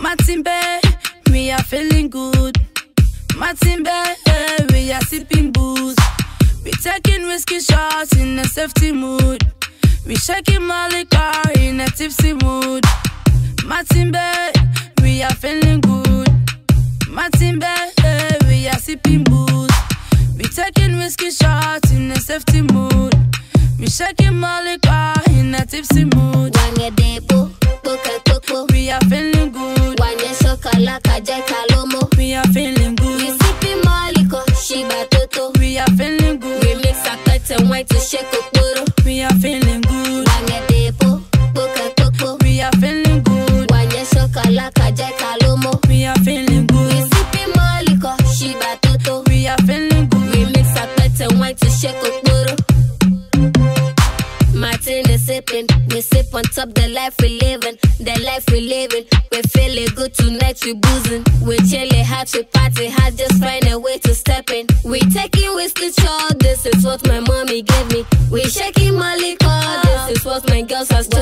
Matimbe, we are feeling good. Matimbe, we are sipping booze. We taking whiskey shots in a safety mood. We shaking my liquor in a tipsy mood. Matimbe, we are feeling good. Matimbe, we are sipping booze. We taking whiskey shots in a safety mood. We shaking my liquor in a tipsy mood. We are feeling good. We are feeling good. We sipping my liquor, Shiba Toto. We are feeling good. We mix our cut and white to shake Okoro. We are feeling good. We are feeling good. We are feeling good. We sipping my liquor, Shiba Toto. We are feeling good. We mix our cut and white to shake Okoro. Martin is sipping, we sip on top the life we living, the life we living. We feeling good tonight, we boozing. We chilling hard, we party hard, just find a way to step in. We taking whiskey shot, this is what my mommy gave me. We shaking my liquor, this is what my girls are